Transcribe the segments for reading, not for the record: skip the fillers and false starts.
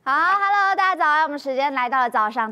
好 ，Hello， 大家早安！我们时间来到了早上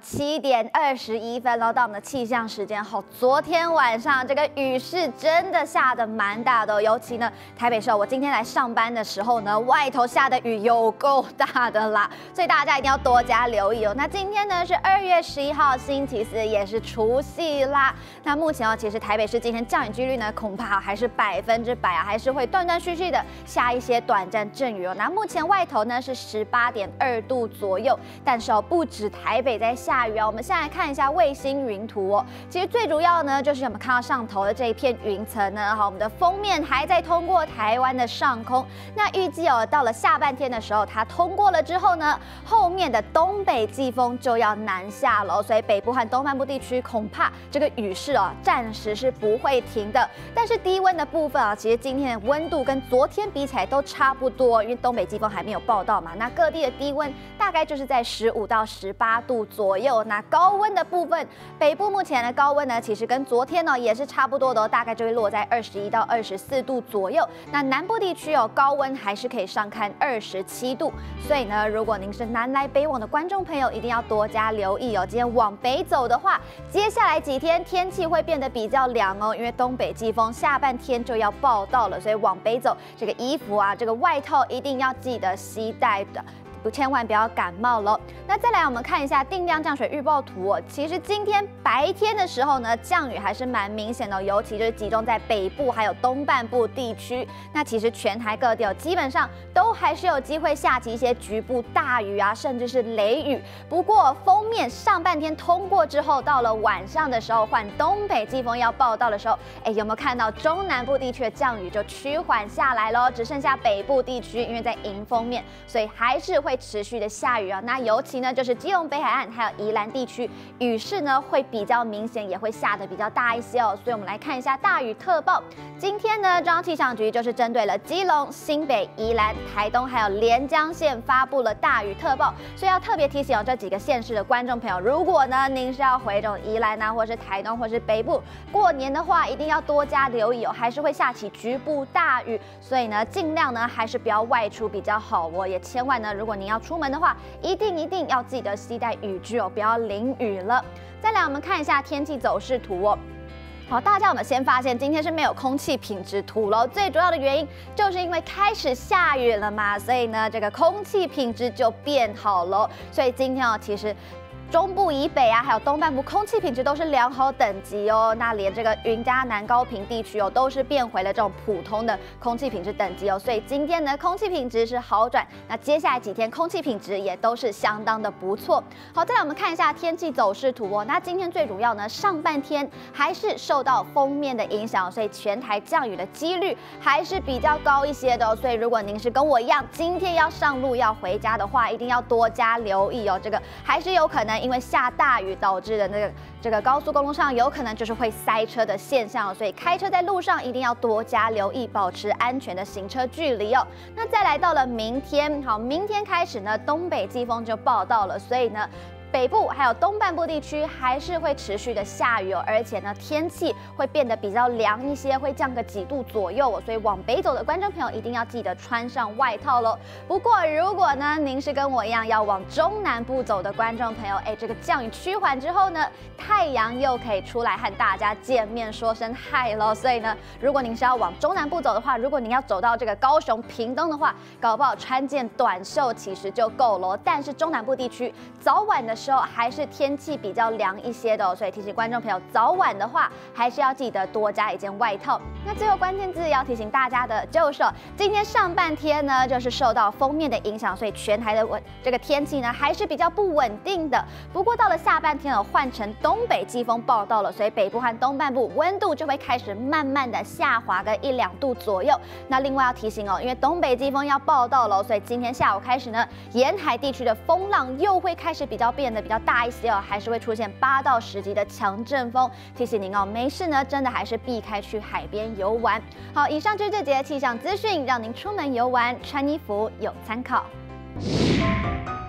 7:21喽，到我们的气象时间后，昨天晚上这个雨势真的下得蛮大的，尤其呢台北市，我今天来上班的时候呢，外头下的雨有够大的啦，所以大家一定要多加留意哦。那今天呢是2月11号，星期四，也是除夕啦。那目前其实台北市今天降雨几率呢，恐怕还是100%啊，还是会断断续续的下一些短暂阵雨哦。那目前外头呢是18.2度左右，但是不止台北在下雨啊。我们先来看一下卫星云图哦。其实最主要呢，就是我们看到上头的这一片云层呢，我们的锋面还在通过台湾的上空。那预计到了下半天的时候，它通过了之后呢，后面的东北季风就要南下了，所以北部和东半部地区恐怕这个雨势暂时是不会停的。但是低温的部分其实今天的温度跟昨天比起来都差不多，因为东北季风还没有报道嘛。那各地的低温大概就是在15到18度左右。那高温的部分，北部目前的高温呢，其实跟昨天也是差不多的大概就会落在21到24度左右。那南部地区高温还是可以上看27度。所以呢，如果您是南来北往的观众朋友，一定要多加留意哦。今天往北走的话，接下来几天天气会变得比较凉哦，因为东北季风下半天就要报到了，所以往北走，这个衣服这个外套一定要记得携带的。千万不要感冒喽。那再来，我们看一下定量降水预报图哦。其实今天白天的时候呢，降雨还是蛮明显的，尤其就是集中在北部还有东半部地区。那其实全台各地基本上都还是有机会下起一些局部大雨甚至是雷雨。不过锋面上半天通过之后，到了晚上的时候，换东北季风要报到的时候，有没有看到中南部地区的降雨就趋缓下来喽？只剩下北部地区，因为在迎风面，所以还是会持续的下雨那尤其呢就是基隆北海岸还有宜兰地区，雨势呢会比较明显，也会下得比较大一些所以我们来看一下大雨特报。今天呢，中央气象局就是针对了基隆、新北、宜兰、台东还有连江县发布了大雨特报，所以要特别提醒这几个县市的观众朋友，如果呢您是要回这种宜兰或是台东或是北部过年的话，一定要多加留意还是会下起局部大雨，所以呢尽量呢还是不要外出比较好也千万呢，如果您要出门的话，一定要记得携带雨具不要淋雨了。再来，我们看一下天气走势图好，大家我们先发现今天是没有空气品质图了，最主要的原因就是因为开始下雨了嘛，所以呢这个空气品质就变好了。所以今天其实中部以北还有东半部空气品质都是良好等级那连这个云嘉南高屏地区都是变回了这种普通的空气品质等级所以今天呢空气品质是好转，那接下来几天空气品质也都是相当的不错。好，再来我们看一下天气走势图那今天最主要呢上半天还是受到锋面的影响，所以全台降雨的几率还是比较高一些的所以如果您是跟我一样今天要上路要回家的话，一定要多加留意这个还是有可能因为下大雨导致的这个高速公路上有可能就是会塞车的现象所以开车在路上一定要多加留意，保持安全的行车距离那再来到了明天，好，明天开始呢，东北季风就报到了，所以呢北部还有东半部地区还是会持续的下雨而且呢天气会变得比较凉一些，会降个几度左右所以往北走的观众朋友一定要记得穿上外套喽。不过如果呢您是跟我一样要往中南部走的观众朋友，这个降雨趋缓之后呢，太阳又可以出来和大家见面说声嗨喽。所以呢，如果您是要往中南部走的话，如果您要走到这个高雄、屏东的话，搞不好穿件短袖其实就够了但是中南部地区早晚的时候还是天气比较凉一些的所以提醒观众朋友，早晚的话还是要记得多加一件外套。那最后关键字要提醒大家的就是今天上半天呢，就是受到锋面的影响，所以全台的这个天气呢还是比较不稳定的。不过到了下半天换成东北季风报到了，所以北部和东半部温度就会开始慢慢的下滑个1、2度左右。那另外要提醒因为东北季风要报到了，所以今天下午开始呢，沿海地区的风浪又会开始变得比较大一些还是会出现8到10级的强阵风。提醒您没事呢，真的还是避开去海边游玩。好，以上就是这节气象资讯，让您出门游玩穿衣服有参考。